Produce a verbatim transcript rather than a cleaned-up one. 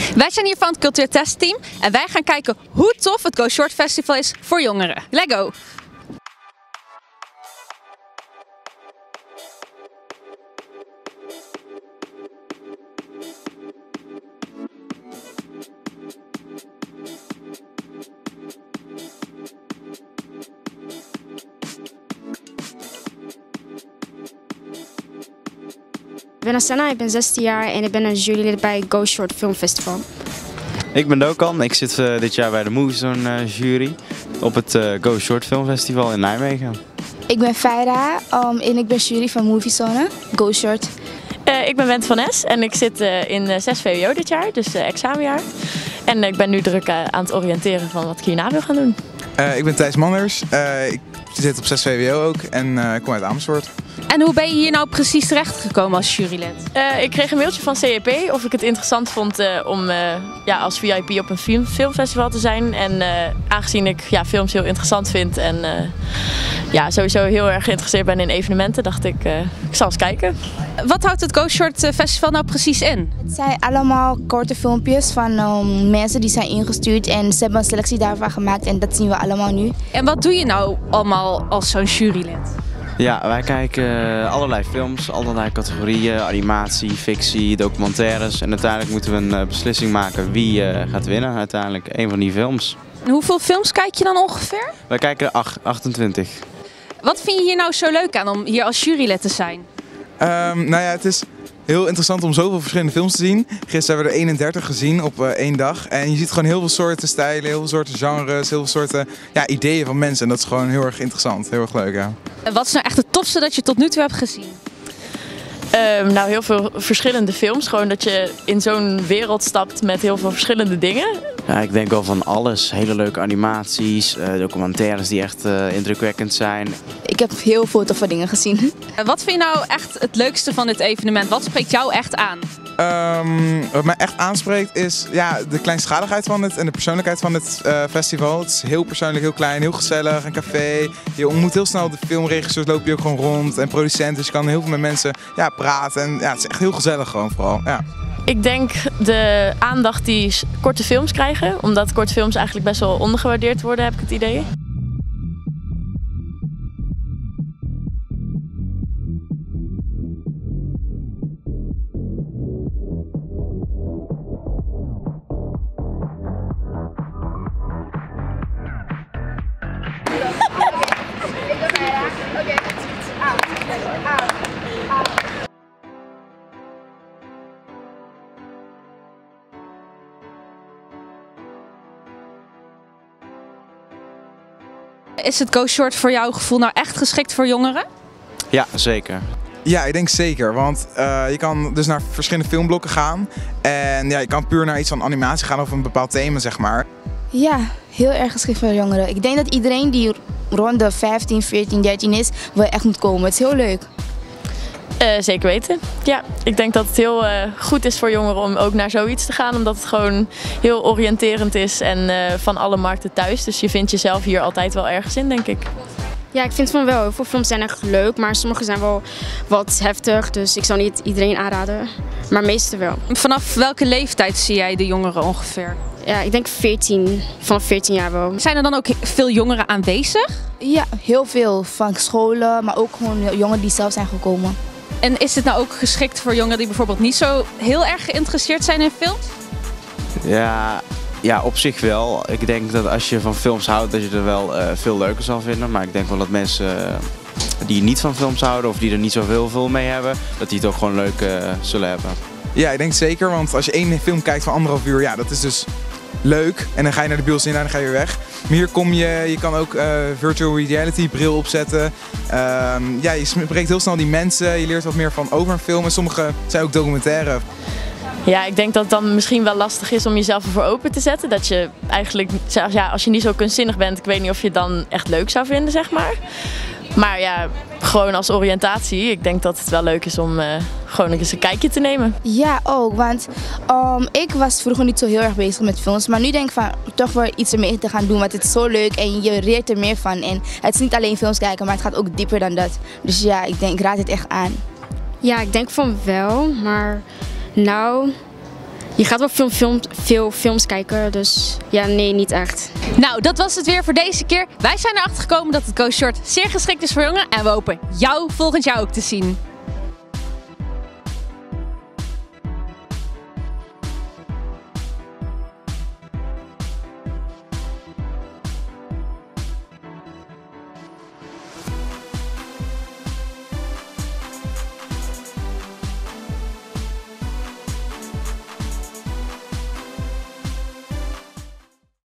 Wij zijn hier van het Cultuur Testteam en wij gaan kijken hoe tof het Go Short Festival is voor jongeren. Let's go! Ik ben Asana, ik ben zestien jaar en ik ben een jurylid bij Go Short Film Festival. Ik ben Dokan, ik zit uh, dit jaar bij de Moviezone uh, jury op het uh, Go Short Film Festival in Nijmegen. Ik ben Feira um, en ik ben jury van Moviezone, Go Short. Uh, ik ben Wendt van Es en ik zit uh, in uh, zes V W O dit jaar, dus uh, examenjaar. En uh, ik ben nu druk uh, aan het oriënteren van wat ik hierna wil gaan doen. Uh, ik ben Thijs Manders, uh, ik zit op zes V W O ook en uh, ik kom uit Amersfoort. En hoe ben je hier nou precies terechtgekomen als jurylid? Uh, ik kreeg een mailtje van C E P of ik het interessant vond uh, om uh, ja, als V I P op een film, filmfestival te zijn. En uh, aangezien ik ja, films heel interessant vind en uh, ja, sowieso heel erg geïnteresseerd ben in evenementen, dacht ik, uh, ik zal eens kijken. Wat houdt het Go Short Festival nou precies in? Het zijn allemaal korte filmpjes van um, mensen die zijn ingestuurd en ze hebben een selectie daarvan gemaakt en dat zien we allemaal nu. En wat doe je nou allemaal als zo'n jurylid? Ja, wij kijken uh, allerlei films, allerlei categorieën, animatie, fictie, documentaires. En uiteindelijk moeten we een uh, beslissing maken wie uh, gaat winnen uiteindelijk, een van die films. En hoeveel films kijk je dan ongeveer? Wij kijken achtentwintig. Wat vind je hier nou zo leuk aan om hier als jurylid te zijn? Um, nou ja, het is heel interessant om zoveel verschillende films te zien. Gisteren hebben we er eenendertig gezien op uh, één dag. En je ziet gewoon heel veel soorten stijlen, heel veel soorten genres, heel veel soorten ja, ideeën van mensen. En dat is gewoon heel erg interessant, heel erg leuk. Ja. En wat is nou echt het tofste dat je tot nu toe hebt gezien? Um, nou, heel veel verschillende films. Gewoon dat je in zo'n wereld stapt met heel veel verschillende dingen. Ja, ik denk wel van alles. Hele leuke animaties, uh, documentaires die echt uh, indrukwekkend zijn. Ik heb heel veel toffe dingen gezien. En wat vind je nou echt het leukste van dit evenement? Wat spreekt jou echt aan? Um, wat mij echt aanspreekt is ja, de kleinschaligheid van het en de persoonlijkheid van het uh, festival. Het is heel persoonlijk, heel klein, heel gezellig, een café. Je ontmoet heel snel de filmregisseurs, loop je ook gewoon rond en producenten. Dus je kan heel veel met mensen ja, praten en ja, het is echt heel gezellig gewoon vooral. Ja. Ik denk de aandacht die korte films krijgen, omdat korte films eigenlijk best wel ondergewaardeerd worden, heb ik het idee. Is het Go Short voor jouw gevoel nou echt geschikt voor jongeren? Ja, zeker. Ja, ik denk zeker, want uh, je kan dus naar verschillende filmblokken gaan. En ja, je kan puur naar iets van animatie gaan of een bepaald thema, zeg maar. Ja, heel erg geschikt voor jongeren. Ik denk dat iedereen die rond de vijftien, veertien, dertien is, wel echt moet komen. Het is heel leuk. Uh, zeker weten. Ja, ik denk dat het heel uh, goed is voor jongeren om ook naar zoiets te gaan. Omdat het gewoon heel oriënterend is en uh, van alle markten thuis. Dus je vindt jezelf hier altijd wel ergens in, denk ik. Ja, ik vind van wel. Heel veel films zijn echt leuk, maar sommige zijn wel wat heftig. Dus ik zou niet iedereen aanraden, maar meeste wel. Vanaf welke leeftijd zie jij de jongeren ongeveer? Ja, ik denk veertien, vanaf veertien jaar wel. Zijn er dan ook veel jongeren aanwezig? Ja, heel veel. Van scholen, maar ook gewoon jongeren die zelf zijn gekomen. En is dit nou ook geschikt voor jongeren die bijvoorbeeld niet zo heel erg geïnteresseerd zijn in films? Ja, ja, op zich wel. Ik denk dat als je van films houdt, dat je er wel uh, veel leuker zal vinden. Maar ik denk wel dat mensen uh, die niet van films houden of die er niet zoveel veel mee hebben, dat die het ook gewoon leuk uh, zullen hebben. Ja, ik denk zeker, want als je één film kijkt van anderhalf uur, ja, dat is dus leuk. En dan ga je naar de bios in en dan ga je weer weg. Maar hier kom je, je kan ook uh, virtual reality bril opzetten. Um, ja, je spreekt heel snel die mensen, je leert wat meer van over een film. En sommige zijn ook documentaire. Ja, ik denk dat het dan misschien wel lastig is om jezelf ervoor open te zetten. Dat je eigenlijk, ja, als je niet zo kunstzinnig bent, ik weet niet of je het dan echt leuk zou vinden, zeg maar. Maar ja, gewoon als oriëntatie, ik denk dat het wel leuk is om uh, gewoon eens een kijkje te nemen. Ja, ook, want um, ik was vroeger niet zo heel erg bezig met films. Maar nu denk ik van toch wel iets ermee te gaan doen, want het is zo leuk en je leert er meer van. En het is niet alleen films kijken, maar het gaat ook dieper dan dat. Dus ja, ik denk, ik raad het echt aan. Ja, ik denk van wel, maar nou, Je gaat wel film, film, veel films kijken, dus ja, nee, niet echt. Nou, dat was het weer voor deze keer. Wij zijn erachter gekomen dat het Go Short zeer geschikt is voor jongeren en we hopen jou volgend jaar ook te zien.